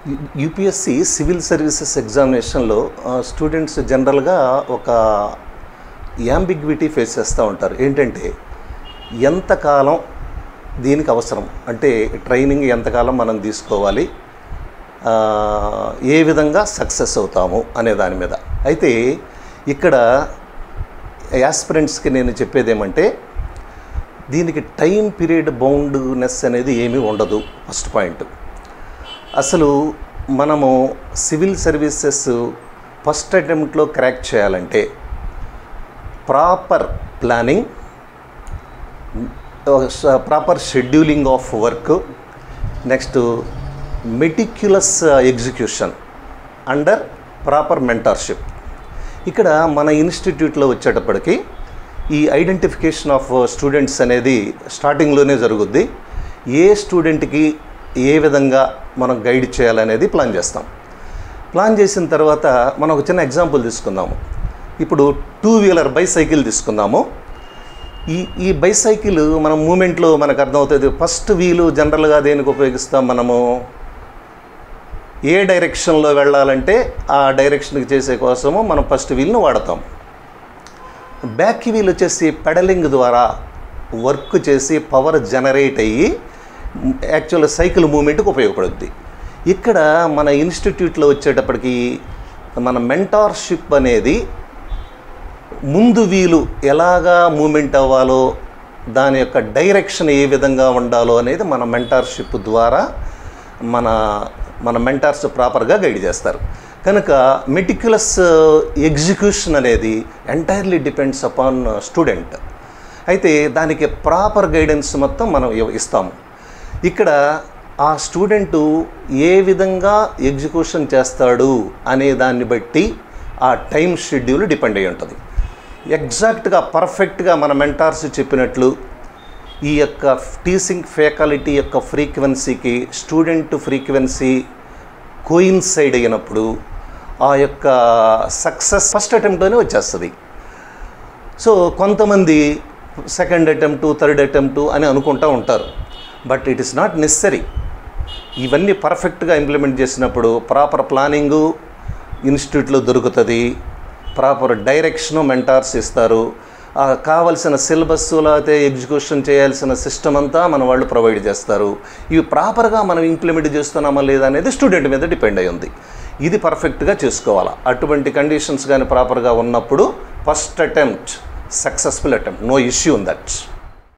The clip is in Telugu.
యూపీఎస్సి సివిల్ సర్వీసెస్ ఎగ్జామినేషన్లో స్టూడెంట్స్ జనరల్గా ఒక యాంబిగ్విటీ ఫేస్ చేస్తూ ఉంటారు. ఏంటంటే ఎంతకాలం దీనికి అవసరం, అంటే ట్రైనింగ్ ఎంతకాలం మనం తీసుకోవాలి, ఏ విధంగా సక్సెస్ అవుతాము అనే దాని మీద. అయితే ఇక్కడ యాస్పిరెంట్స్కి నేను చెప్పేది ఏమంటే, దీనికి టైం పీరియడ్ బౌండ్నెస్ అనేది ఏమీ ఉండదు. ఫస్ట్ పాయింట్, అసలు మనము సివిల్ సర్వీసెస్ ఫస్ట్ అటెంప్ట్లో క్రాక్ చేయాలంటే proper planning, proper scheduling of work, next meticulous execution under proper mentorship. ఇక్కడ మన ఇన్స్టిట్యూట్లో వచ్చేటప్పటికి ఈ ఐడెంటిఫికేషన్ ఆఫ్ స్టూడెంట్స్ అనేది స్టార్టింగ్లోనే జరుగుద్ది. ఏ స్టూడెంట్కి ఏ విధంగా మనం గైడ్ చేయాలనేది ప్లాన్ చేస్తాం. ప్లాన్ చేసిన తర్వాత మనం ఒక చిన్న ఎగ్జాంపుల్ తీసుకుందాము. ఇప్పుడు 2-వీలర్ బైసైకిల్ తీసుకుందాము. ఈ బైసైకిల్ మనం మూమెంట్లో మనకు అర్థమవుతుంది. ఫస్ట్ వీలు జనరల్గా దేనికి ఉపయోగిస్తాం, మనము ఏ డైరెక్షన్లో వెళ్ళాలంటే ఆ డైరెక్షన్కి చేసే కోసము మనం ఫస్ట్ వీల్ను వాడతాం. బ్యాక్ వీల్ వచ్చేసి పెడలింగ్ ద్వారా వర్క్ చేసి పవర్ జనరేట్ అయ్యి యాక్చువల్ సైకిల్ మూమెంట్కి ఉపయోగపడుద్ది. ఇక్కడ మన ఇన్స్టిట్యూట్లో వచ్చేటప్పటికి మన మెంటార్షిప్ అనేది ముందు వీలు ఎలాగా మూమెంట్ అవ్వాలో, దాని యొక్క డైరెక్షన్ ఏ విధంగా ఉండాలో అనేది మన మెంటార్షిప్ ద్వారా మన మెంటార్స్ ప్రాపర్గా గైడ్ చేస్తారు. కనుక మెటిక్యులస్ ఎగ్జిక్యూషన్ అనేది ఎంటైర్లీ డిపెండ్స్ అపాన్ స్టూడెంట్. అయితే దానికి ప్రాపర్ గైడెన్స్ మొత్తం మనం ఇస్తాము. ఇక్కడ ఆ స్టూడెంటు ఏ విధంగా ఎగ్జిక్యూషన్ చేస్తాడు అనే దాన్ని బట్టి ఆ టైం షెడ్యూల్ డిపెండ్ అయి ఉంటుంది. ఎగ్జాక్ట్గా పర్ఫెక్ట్గా మన మెంటార్స్ చెప్పినట్లు ఈ యొక్క టీచింగ్ ఫ్యాకల్టీ యొక్క ఫ్రీక్వెన్సీకి స్టూడెంట్ ఫ్రీక్వెన్సీ కోయిన్సైడ్ అయినప్పుడు ఆ యొక్క సక్సెస్ ఫస్ట్ అటెంప్ట్లోనే వచ్చేస్తుంది. సో కొంతమంది సెకండ్ అటెంప్ట్, థర్డ్ అటెంప్ట్ అని అనుకుంటూ ఉంటారు. But it is not necessary. ఇవన్నీ పర్ఫెక్ట్గా ఇంప్లిమెంట్ చేసినప్పుడు ప్రాపర్ ప్లానింగు ఇన్స్టిట్యూట్లో దొరుకుతుంది, ప్రాపర్ డైరెక్షను మెంటార్స్ ఇస్తారు, కావలసిన సిలబస్ లేకపోతే ఎగ్జిక్యూషన్ చేయాల్సిన సిస్టమ్ అంతా మన వాళ్ళు ప్రొవైడ్ చేస్తారు. ఇవి ప్రాపర్గా మనం ఇంప్లిమెంట్ చేస్తున్నామా లేదా అనేది స్టూడెంట్ మీద డిపెండ్ అయి ఉంది. ఇది పర్ఫెక్ట్గా చేసుకోవాలా. అటువంటి కండిషన్స్ కానీ ప్రాపర్గా ఉన్నప్పుడు first attempt successful attempt, no issue in that.